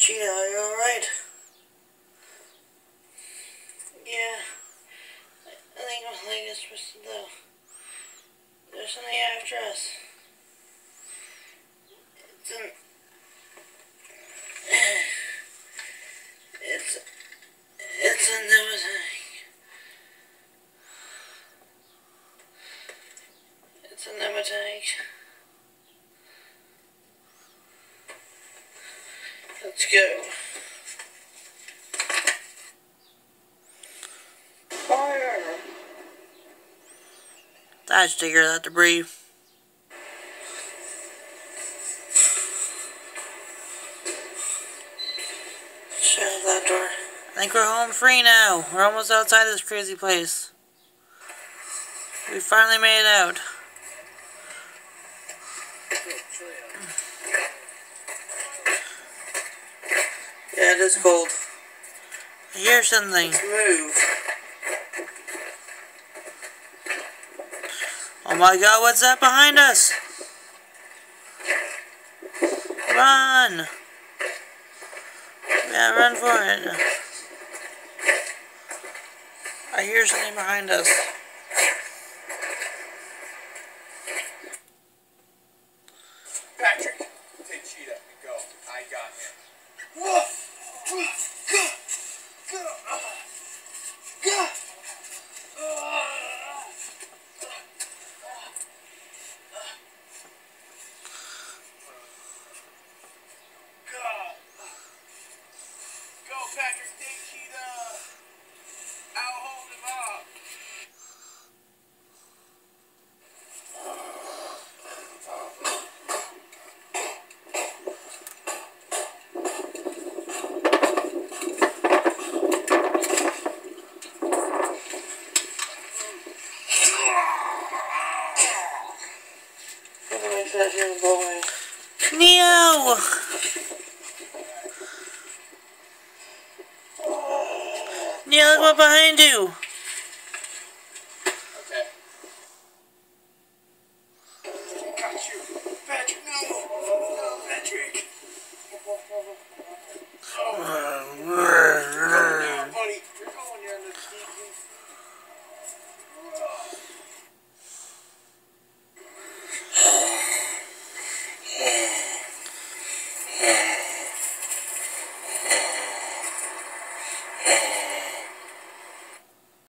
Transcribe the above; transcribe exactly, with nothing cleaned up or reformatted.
Cheetah, are you alright? Yeah. I, I think my leg is twisted though. There's something after us. It's an... It's... It's a pneumatic. It's a pneumatic. Let's go. Fire! That's to hear that debris. Shut that door. I think we're home free now. We're almost outside this crazy place. We finally made it out. Yeah, it is cold. I hear something. Let's move. Oh my god, what's that behind us? Run! Yeah, run for it. I hear something behind us. Patrick, take Cheetah and go. I got him. Whoa! Go! Go! Go! Go, Patrick, take Cheetah! I'll hold him up! Neo! Neo, look what behind you! Okay. Got you. Patrick, no! No, Patrick! Oh. You're going down, buddy. You're going down the sneaky. Yeah.